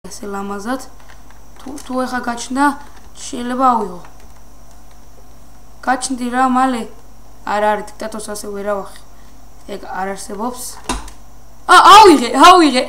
ესე ლამაზად. თუ ეხა გაჩნდა, შეიძლება ავიღო. გაჩნდი რა მალე. არა არის დიქტატორს ასე ვერ ავახე. ეგ არ არსებობს. ავიღე.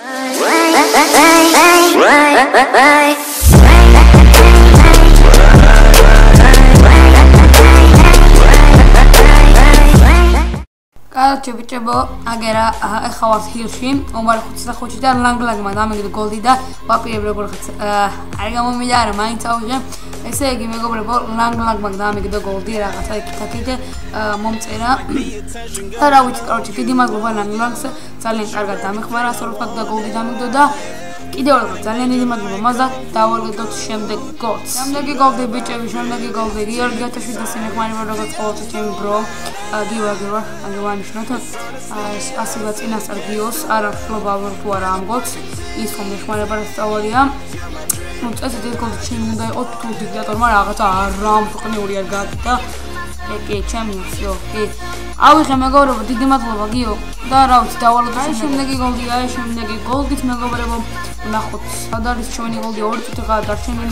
Čepičebo, agera, ეხავართ ჰილში, ომარი 5-5 და ლანგლაგმა დამიგდო გოლდი და პაპირები როგორ ხაც არ გამომიდა არა, მაინც ავიღე. ესე იგი მეგობრებო, ლანგლაგმა დამიგდო გოლდი რაღაცა იქით მომწერა. და რა ვიცი, короче, დიდი მადლობა ლანგლაგს, ძალიან კარგად დამეხმარა, სწორად და გოლდი დამიგდო და კიდევ ერთხელ ძალიან დიდი მადლობა მას და დავალოდოთ შემდეგ გოლს. შემდეგი გოლდი ბიჭები, შემდეგი გოლდი გიორგი ათაშვიძის მეხმარება როგორც ყოველთვის ჩემი bro. გიორგი აგევანიშნოთ. ასება წინასწარ გიოს, არა ხლობა თუ არა ამ გოლს. ის რომ მეხმარება სწავლია. ნუ წესით გოლი ჩემი უნდა იყოს თუ დიქტატორმა რაღაცა არამყნეული არ გააკეთა. ეკე ჩემი всё. ავიღე მეგობრებო, დიდი მადლობა გიო. და რა ვიცი, დავალოდოთ შემდეგი გოლდით მეგობრებო. ნახოთ, სად არის ჩვენი გოლდი 2 წუთიღაა დარჩენილი.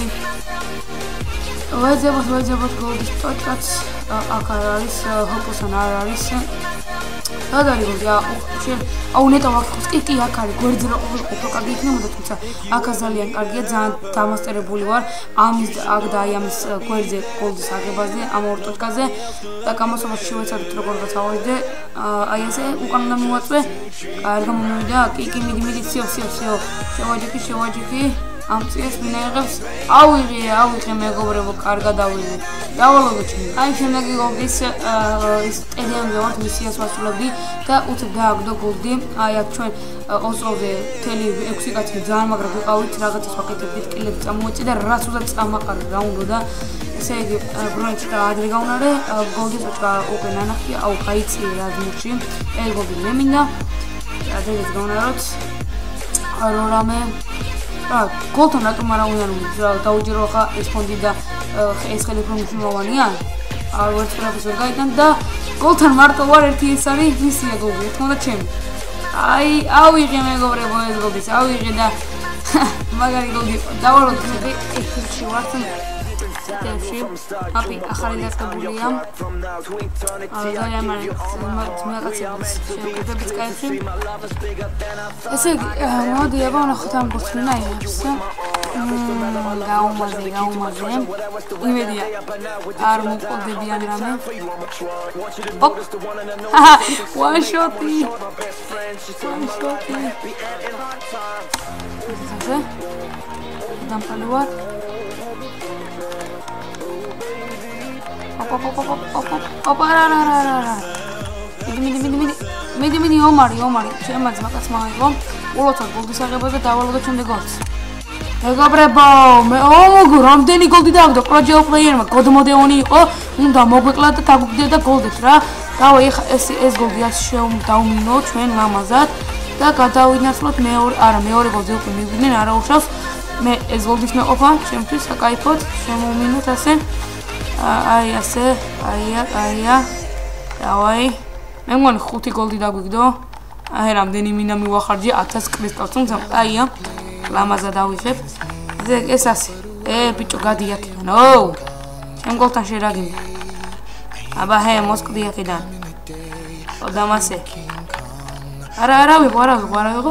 ვეძებოთ გოლდის ტოჩკაც. აქ არის ჰოპოსან არ არის. სად არის გოლდი? აუ ნეტო ვაკითხოს. კი, აქ არის გვერდზე რა ყოფილიყო კარგი იქნებოდა, თუმცა აქ ძალიან კარგია, ძალიან დამასტერებული ვარ. ამის აქ და აი ამის გვერდზე გოლდის აღებაზე, ამ ორ ტოჩკაზე და გამოსავას შევეცადეთ როგორღაც ავიდე. აი ესე უკან უნდა მივაწვე. კარგი მომივიდა. კი, მიდი, всё. შევაჯიქი. ამ წეს მინაიღებს. ავიღე მეგობრებო, კარგად ავიღე. დავალოდოთ ჩემი. აი შემდეგი გოლდის ის სტადიონზე ვართ, მისიას ვასრულებდი და უცებ დააგდო გოლდი. აი აქ ჩვენ ოსტროვზე მთელი 6 კაცი ძალიან მაგრად ვიყავით, რაღაცას ვაკეთებდით, კილები წამოეწი და რაც უნდა წამაყარე რა უნდა და ესე იგი ბრონჩი და ადრე გაუნარე, გოლდის უჭა უკვე ნანახია, აუ გაიწიე რა გმუში. ეს გოლდი მე მინდა. ადრეც გაუნაროთ. რამე გოლთან რატომ არ უნდა დაუჯერო ხა ეს ფონდი და ეს ხელი რომ მნიშვნელოვანია? არ ვერც პროფესორ გაიგან და გოლთან მარტო ვარ ერთი ეს არის მისია გოლი, თქმა უნდა ჩემი. აი, ავიღე მეგობრებო ეს გოლდის, ავიღე და მაგარი გოლი დავალოთ მე ექში ვართ. თეთრში აპი ახალი დასწრებულია. ძალიან მაგაცებს შეგებებით კაიფში. ესე იგი, მოდი აბა ნახოთ ამ გოლს ნაიებს. გაუმაზე. იმედია არ მოყოლებიან რამე. one shot-ი. დამპალუარ. მიდი ომარი ჩემაც მაგაც მაიღო ულოცოთ გოლდის აღება და დავალოდოთ შემდეგ გოლს. მეგობრებო, რამდენი გოლდი დააგდო პროჯეო პლეიერმა, გოდმოდეონი იყო, უნდა მოგვეკლათ და დაგვიგდეთ და გოლდეთ რა. დავა ეხა ეს გოლდი დავმინო ჩვენ ლამაზად და გადავინაცვლოთ მეორე გოლზე უკვე მივიდნენ, არა უშავს. მე ეს გოლდის მეყოფა ჩემთვის საკაიფოდ, შემოვმინოთ ასე. აი ასე, აია. დავაი. მე მგონი 5 გოლდი დაგვიგდო. აი რამდენი მინდა მივახარჯე 1000 კრისტალს, თუმცა აია. ლამაზად დავიხებ. ეს ასე. ბიჭო გადი აქედან. ჩემ გოლთან შერაგინე. აბა მოსკვდი აქედან. დამასე. არა ვიღო.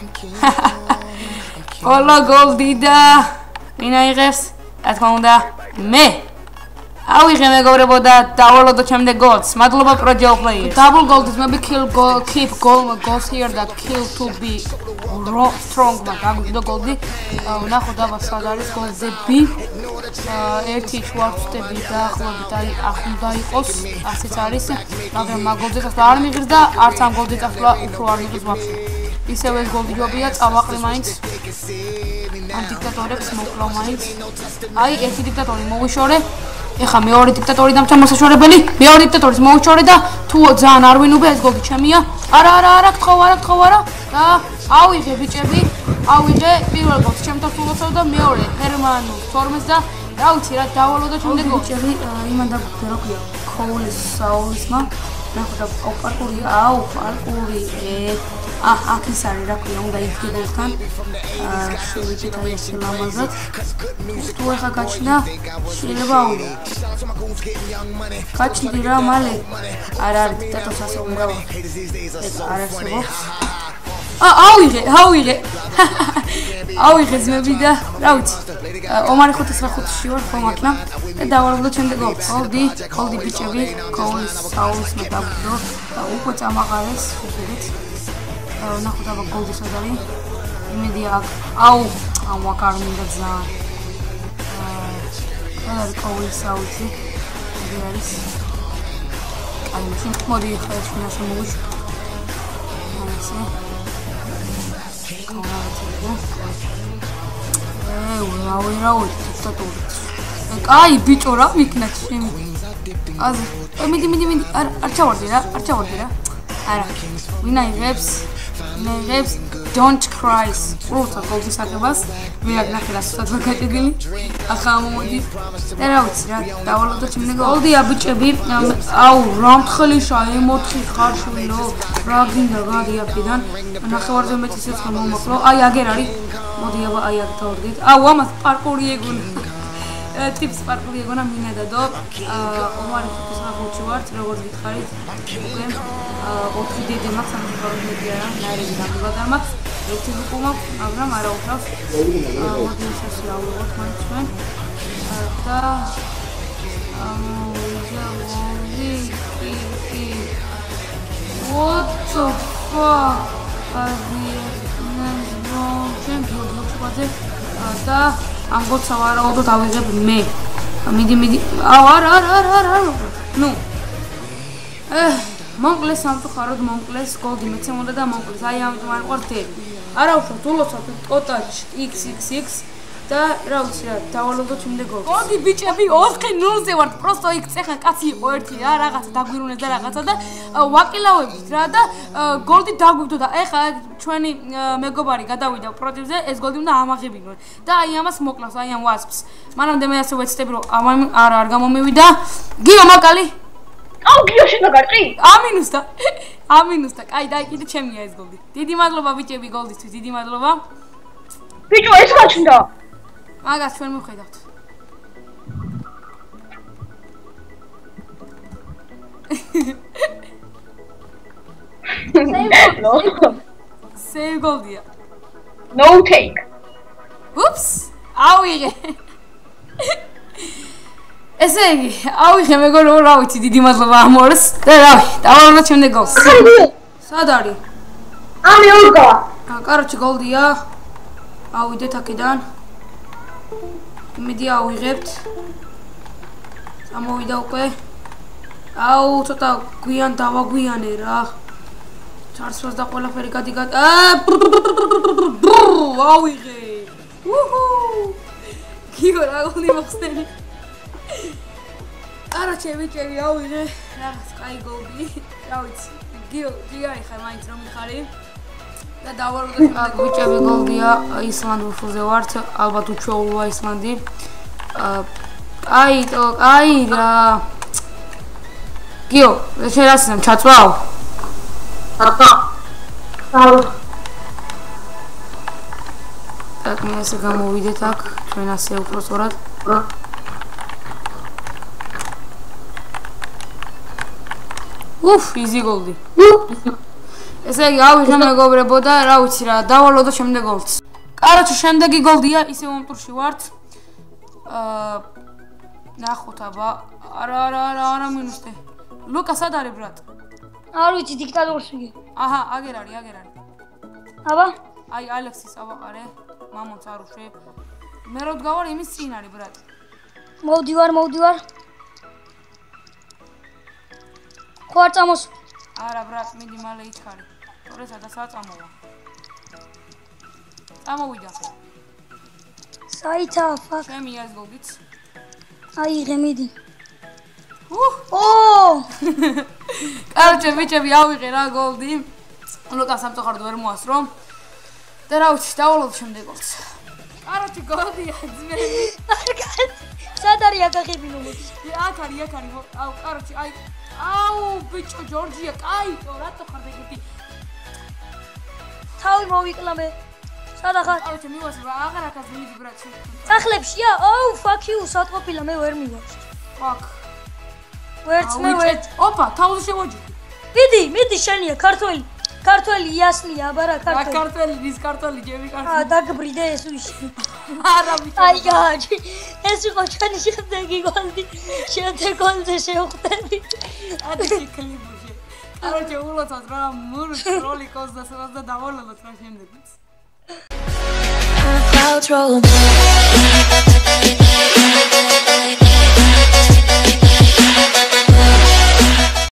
ყოლა გოლდი და მინაიღებს. რა თქმა უნდა, მე ავიღე მეგობრებო და დავალოდოთ შემდეგ გოლს. მადლობა პროჯეო პლეიერს. Double goal is maybe keep goals here that kill to be strong მაგაგდო გოლდი. ნახოთ აბა სად არის გოლზები. ერთი შვარცტები დაახლოებით ახლა იყოს. ასეც არის. მაგრამ მაგ გოლზე ახლა არ მიღირს და არც ამ გოლზე ახლა უფრო არ მიღირს ვაფშე. ისევ ეს გოლდი ჯობია, წავაყრე მაინც. ამ დიქტატორებს მოკლავ მაინც. აი ერთი დიქტატორი მოვიშორე. ეხა მეორე დიქტატორი დამჭა მოსაშორებელი. მეორე დიქტატორის მოვიშორე და თუ ძალიან არ ვინუბე ეს გოლი ჩემია. არა, გთხოვარა. და ავიღე ბიჭები, პირველ გოლს ჩემთან სულოცავ და მეორე ჰერმანუ თორმეს და რა ვიცი რა დავალოდო შემდეგ გოლს. ბიჭები, იმან დაგვიგდა რა ქვია, ქოულის საულისმა. ნახოთ პარკური, აუ, პარკური. აქ ის არის, რა ქვია, უნდა იდგებოდთან. შევიდეთ აი ეს ლამაზად. თუ ახლა გაჩნდა, შეიძლება აუვიდე. გაჩნდი რა, მალე. არა, დატოს ასე უნდა. ეს არ არსებობს. აუიღე ძმები და რა ვიცი. ომარი 595-ში ვარ ხო მართლა და დავარვდო ჩემ გოლს. ხოლდი ბიჭები, კოლის საულის მედაბდო და უკვე წამაღარეს, ხედავთ. ნახოთ აბა გოლი სად არის. იმედი აქ. აუ აქ არ მინდა ძალიან. არის კოლის საულში. ეს არის. აი მაშინ მოდი ხა ეს ნაშენ მოვიშ. ასე. რავი, დიქტატორი. კაი, ბიჭო, რა მიქნა ჩემი. აზი, მიდი, არ ჩავარდი რა. არა. ვინა იღებს? Don't cry. პროთა გოლდის აგებას. მე აქ ნახე რა სულად გაჭედილი. ახლა მოდი. და რა ვიცი რა, დავალოდო ჩემი გოლდია ბიჭები. აუ, რამდხელი შაი 4 ხარშვილო. რა გინდა გადი აქედან. ნახევარზე მეტი სიცხე მომაკლო. აი აგერ არის. მოდი აბა აი აქ დავდგეთ. აუ, ამას პარკური ეგონა. ტიპს პარკური ეგონა მინადადო. ომარი ხუთი ვართ, როგორც გითხარით. უკვე 4 დიდი მაქვს, ამ პრობლემებია რა. ნაირები დამდგა მაქვს. ერთი უკუმა, მაგრამ არა უბრალოდ. მოდი ისე დავუღოთ მან ჩვენ. და What the fuck? და ამ გოცა ვარაუდო დავიღებ მე. მიდი. არა. ნუ. მონკლეს სამწუხაროდ მონკლეს გოლდი მეცე უნდა და მონკლეს. აი ამიტომ არ ყვართ. არა უშოთ ულოცავთ ტოტაჩ XXX და რა ვიცი რა დავალოდო ჩემდე გოლს. გოლდი ბიჭები 4-0-ზე ვართ. პროსტო იქ წეხა კაცი იყო ერთი რა რაღაცა დაგვირუნეს და რაღაცა და ვაკილავებით რა და გოლდი დაგვიგდო და ეხა ჩვენი მეგობარი გადავიდა პროტივზე ეს გოლდი უნდა ამაღებინონ და აი ამას მოკლავს აი ამ ვასპს. მანამდე მე ასე ვეცდები რომ არ გამომივიდა. გიო მაკალი აუ გიო შეგაგარტყი? ამინუსდა. კაი და კიდე ჩემია ეს გოლდი. დიდი მადლობა ბიჭები გოლდისთვის. დიდი მადლობა. ბიჭო ეს გაჩნდა. მაგას ჩვენ მივხედავთ. Save goldia. No take. Oops. აუიღე. ესე იგი, აუიღე მეგობრებო, რა ვიცი, დიდი მადლობა ამორს და რავი, დავავალოთ ჩემდე გოლს. სად არის? ამიურგა. კაროჩი გოლდია. ავიდეთ აქედან. მიდი ავიღებთ. ამოვიდა უკვე. აუ, ცოტა გვიან დავაგვიანე რა. ჩარსვას და ყველაფერი გადი. ავიღე. გიო რა გოლი მოხსნელი. არა ჩემი ავიღე. რაღაც კაი გოლი. რა ვიცი. გიო ხარ მაინც რომ ხარი. და დავარულოთ ბიჭები გოლდია ისლანდურ ფულზე ვართ ალბათ უჩვეულოა ისლანდი აი რა გიო შენ რასთან ჩაწვავ აბა აქ მე ასე გამოვიდეთ აქ ჩვენ ასე უფრო სწორად იზი გოლდი ესე იგი ავიღე მეგობრებო და რა ვიცი რა დავალოდო შემდეგ გოლს. კაროჩი შემდეგი გოლდია ისე მომტურში ვართ. ნახოთ აბა. არა მინუსტე. ლუკა სად არის ბრატ? არ ვიცი დიქტატორს ვიგე. აჰა, აგერ არის. აბა? აი ალექსის ავაყარე. მამონს არ უშვებ. მე რო დგავარ იმის წინ არის ბრატ. მოვდივარ. ხო არ წამოს? არა ბრატ, მიდი მალე იჩქარი. თორე სადაც აწამოვა. წამოვიდა. საიცა ფაქ. ჩემია ეს გოლდიც. აიღე მიდი. კაროჩე ბიჭები ავიღე რა გოლდი. ლუკა სამწუხაროდ ვერ მოასრო. და რა ვიცი, დავალოთ შემდეგ გოლს. კაროჩე გოლდია ძმები. სად არის აგახებინო მოდი. აქ არის. აუ, კაროჩი, აუ, ბიჭო, ჯორჯია, კაიტო, რატო ხარ ეგეთი? თავი მოვიკლა მე. სადახარ? კაროჩი, მივასწრე, აღარ აქაც მიდი ბრატ. სახლებშია? აუ, fuck you, სათყოფილა მე ვერ მივარ. Fuck. ვერც მე ვერ. ოპა, თავზე შევაჯიდი. მიდი შენია ქართველი. ქართველი იასლია, აბარა ქართველი. ქართველი, ვის ქართველი, ჯემი ქართველი. დაგბრიდე ეს ვიში. არა ბიჭო. აი გააჩი. ეს იყო ჩვენი შემდეგი გოლი. შემდეგ გოლზე შევხვდები. ადი კლიბუში. კაროჩი, ულოცავთ რა მურს როლიკოს და დავალოთ რა შემდეგიც.